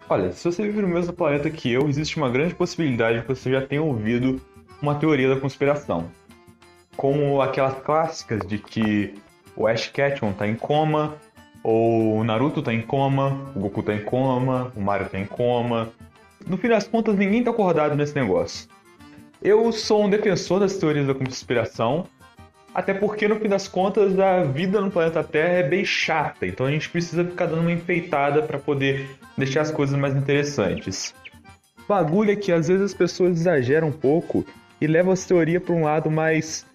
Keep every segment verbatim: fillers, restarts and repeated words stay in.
Olha, se você vive no mesmo planeta que eu, existe uma grande possibilidade que você já tenha ouvido uma teoria da conspiração. Como aquelas clássicas de que o Ash Ketchum tá em coma, ou o Naruto tá em coma, o Goku tá em coma, o Mario tá em coma. No fim das contas, ninguém tá acordado nesse negócio. Eu sou um defensor das teorias da conspiração, até porque no fim das contas a vida no planeta Terra é bem chata, então a gente precisa ficar dando uma enfeitada para poder deixar as coisas mais interessantes. O bagulho é que às vezes as pessoas exageram um pouco e levam as teorias para um lado mais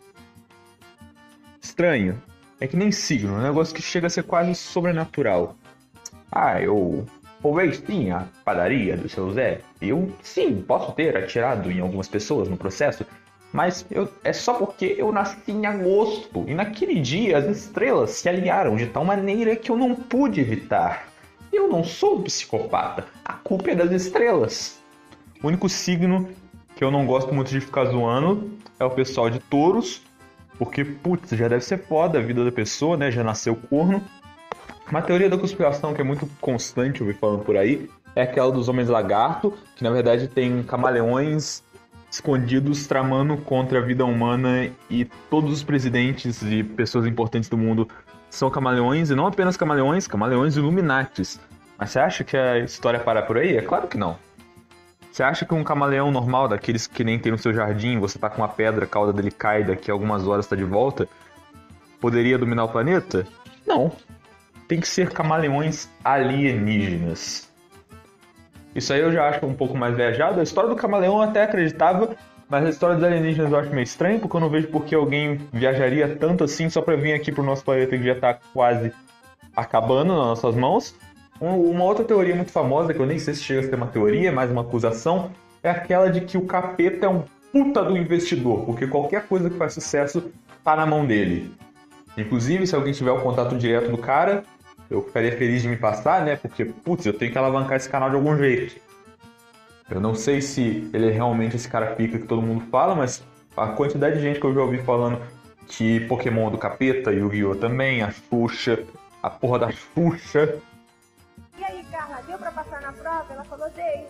estranho. É que nem signo, um negócio que chega a ser quase sobrenatural. Ah, eu roubei sim a padaria do seu Zé. Eu sim, posso ter atirado em algumas pessoas no processo, mas eu, é só porque eu nasci em agosto e naquele dia as estrelas se alinharam de tal maneira que eu não pude evitar. Eu não sou um psicopata, a culpa é das estrelas. O único signo que eu não gosto muito de ficar zoando é o pessoal de touros, porque, putz, já deve ser foda a vida da pessoa, né? Já nasceu corno. Uma teoria da conspiração que é muito constante, eu vi falando por aí, é aquela dos homens lagarto, que na verdade tem camaleões escondidos tramando contra a vida humana e todos os presidentes e pessoas importantes do mundo são camaleões, e não apenas camaleões, camaleões Illuminatis. Mas você acha que a história para por aí? É claro que não. Você acha que um camaleão normal, daqueles que nem tem no seu jardim, você tá com uma pedra, a cauda dele cai, daqui a algumas horas tá de volta, poderia dominar o planeta? Não. Tem que ser camaleões alienígenas. Isso aí eu já acho um pouco mais viajado. A história do camaleão eu até acreditava, mas a história dos alienígenas eu acho meio estranho, porque eu não vejo por que alguém viajaria tanto assim só pra vir aqui pro nosso planeta que já tá quase acabando nas nossas mãos. Uma outra teoria muito famosa, que eu nem sei se chega a ser uma teoria, mas uma acusação, é aquela de que o capeta é um puta do investidor, porque qualquer coisa que faz sucesso tá na mão dele. Inclusive, se alguém tiver o contato direto do cara, eu ficaria feliz de me passar, né? Porque, putz, eu tenho que alavancar esse canal de algum jeito. Eu não sei se ele é realmente esse cara pica que todo mundo fala, mas a quantidade de gente que eu já ouvi falando que Pokémon é do capeta, Yu-Gi-Oh! Também, a Xuxa, a porra da Xuxa. E aí, Carla, deu pra passar na prova? Ela falou, dei.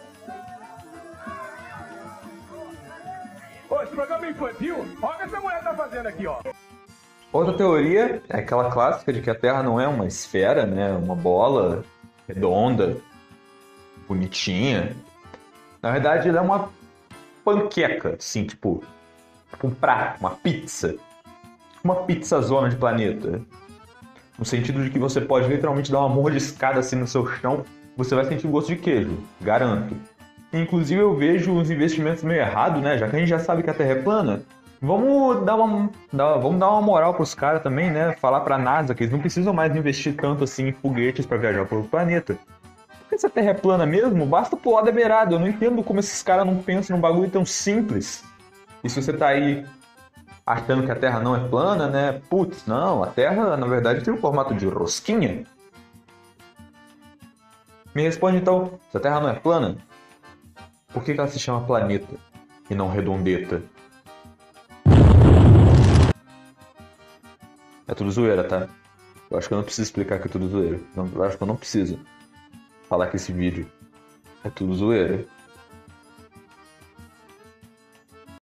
Ô, esse programa é infantil? Olha o que essa mulher tá fazendo aqui, ó. Outra teoria é aquela clássica de que a Terra não é uma esfera, né? Uma bola redonda, bonitinha. Na verdade, ela é uma panqueca, assim, tipo, um prato, uma pizza. Uma pizzazona de planeta. No sentido de que você pode literalmente dar uma mordiscada assim no seu chão, você vai sentir gosto de queijo, garanto. Inclusive eu vejo os investimentos meio errados, né? Já que a gente já sabe que a Terra é plana, vamos dar uma, dar, vamos dar uma moral pros caras também, né? Falar pra NASA que eles não precisam mais investir tanto assim em foguetes para viajar pelo planeta. Porque se a Terra é plana mesmo, basta pular da beirada. Eu não entendo como esses caras não pensam num bagulho tão simples. E se você tá aí achando que a Terra não é plana, né? Putz, não, a Terra, na verdade, tem um formato de rosquinha. Me responde então, se a Terra não é plana, por que ela se chama planeta e não redondeta? É tudo zoeira, tá? Eu acho que eu não preciso explicar que é tudo zoeira. Não, eu acho que eu não preciso falar que esse vídeo é tudo zoeira.